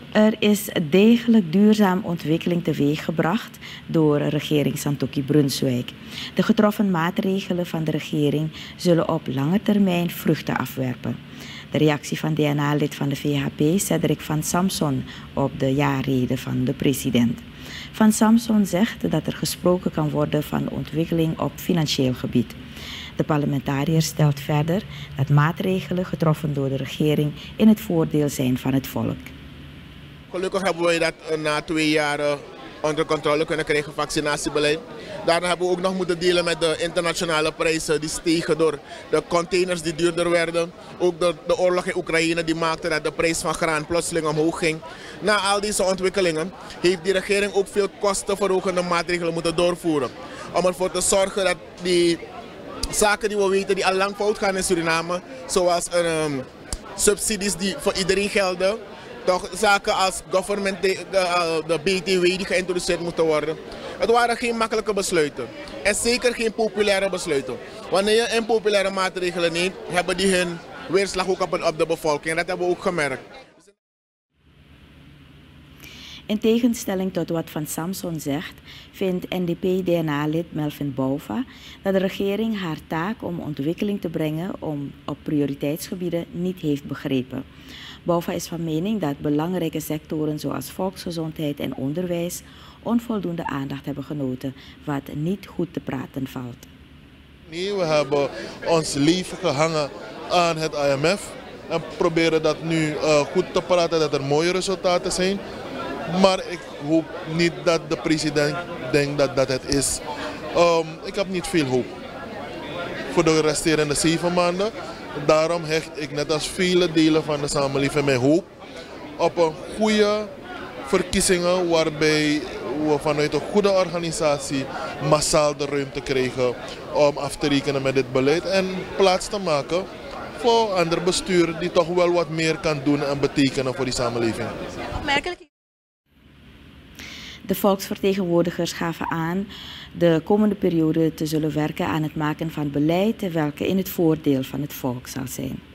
Er is degelijk duurzaam ontwikkeling teweeggebracht door regering Santokki-Brunswijk. De getroffen maatregelen van de regering zullen op lange termijn vruchten afwerpen. De reactie van DNA-lid van de VHP, Cedric van Samson, op de jaarrede van de president. Van Samson zegt dat er gesproken kan worden van ontwikkeling op financieel gebied. De parlementariër stelt verder dat maatregelen getroffen door de regering in het voordeel zijn van het volk. Gelukkig hebben wij dat na 2 jaar onder controle kunnen krijgen, vaccinatiebeleid. Daarna hebben we ook nog moeten dealen met de internationale prijzen die stegen door de containers die duurder werden. Ook de oorlog in Oekraïne die maakte dat de prijs van graan plotseling omhoog ging. Na al deze ontwikkelingen heeft die regering ook veel kostenverhogende maatregelen moeten doorvoeren. Om ervoor te zorgen dat die zaken die we weten die al lang fout gaan in Suriname, zoals subsidies die voor iedereen gelden, toch zaken als government, de BTW die geïntroduceerd moeten worden. Het waren geen makkelijke besluiten en zeker geen populaire besluiten. Wanneer je impopulaire maatregelen neemt, hebben die hun weerslag ook op de bevolking. Dat hebben we ook gemerkt. In tegenstelling tot wat Van Samson zegt, vindt NDP-DNA-lid Melvin Bouva dat de regering haar taak om ontwikkeling te brengen op prioriteitsgebieden niet heeft begrepen. Bouva is van mening dat belangrijke sectoren zoals volksgezondheid en onderwijs onvoldoende aandacht hebben genoten, wat niet goed te praten valt. Nee, we hebben ons leven gehangen aan het IMF en proberen dat nu goed te praten dat er mooie resultaten zijn. Maar ik hoop niet dat de president denkt dat dat het is. Ik heb niet veel hoop voor de resterende 7 maanden. Daarom hecht ik net als vele delen van de samenleving mijn hoop op een goede verkiezingen waarbij we vanuit een goede organisatie massaal de ruimte krijgen om af te rekenen met dit beleid en plaats te maken voor een ander bestuur die toch wel wat meer kan doen en betekenen voor die samenleving. De volksvertegenwoordigers gaven aan de komende periode te zullen werken aan het maken van beleid welke in het voordeel van het volk zal zijn.